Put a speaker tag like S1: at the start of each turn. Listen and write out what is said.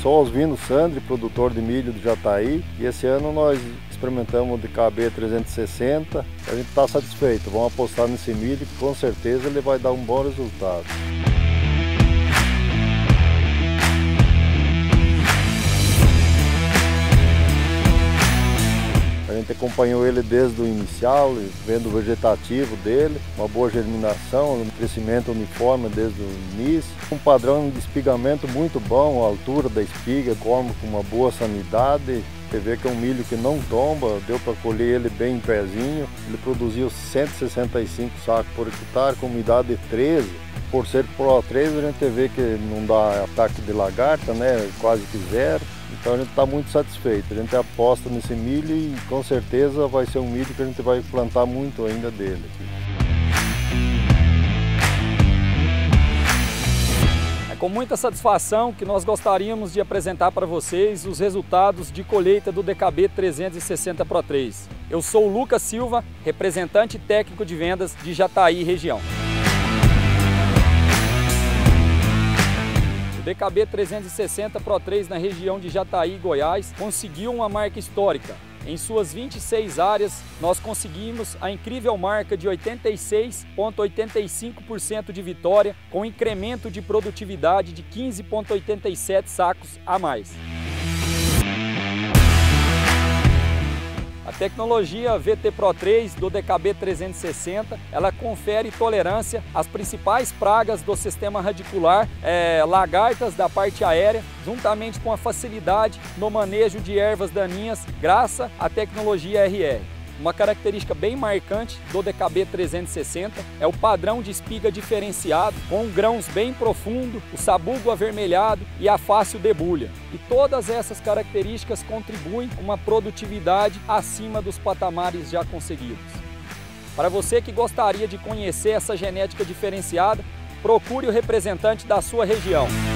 S1: sou Osvino Sandri, produtor de milho do Jataí, e esse ano nós experimentamos o DKB 360, a gente está satisfeito, vamos apostar nesse milho que com certeza ele vai dar um bom resultado. A gente acompanhou ele desde o inicial, vendo o vegetativo dele, uma boa germinação, um crescimento uniforme desde o início. Um padrão de espigamento muito bom, a altura da espiga, come com uma boa sanidade. Você vê que é um milho que não tomba, deu para colher ele bem em pezinho. Ele produziu 165 sacos por hectare com umidade de 13. Por ser Pro 3 a gente vê que não dá ataque de lagarta, né? Quase que zero. Então a gente está muito satisfeito, a gente aposta nesse milho e com certeza vai ser um milho que a gente vai plantar muito ainda dele.
S2: É com muita satisfação que nós gostaríamos de apresentar para vocês os resultados de colheita do DKB 360 Pro 3. Eu sou o Lucas Silva, representante técnico de vendas de Jataí região. O DKB 360 Pro 3 na região de Jataí, Goiás, conseguiu uma marca histórica. Em suas 26 áreas, nós conseguimos a incrível marca de 86,85% de vitória, com incremento de produtividade de 15,87 sacos a mais. A tecnologia VT Pro 3 do DKB 360, ela confere tolerância às principais pragas do sistema radicular, lagartas da parte aérea, juntamente com a facilidade no manejo de ervas daninhas, graças à tecnologia RR. Uma característica bem marcante do DKB 360 é o padrão de espiga diferenciado, com grãos bem profundo, o sabugo avermelhado e a fácil debulha. E todas essas características contribuem com uma produtividade acima dos patamares já conseguidos. Para você que gostaria de conhecer essa genética diferenciada, procure o representante da sua região.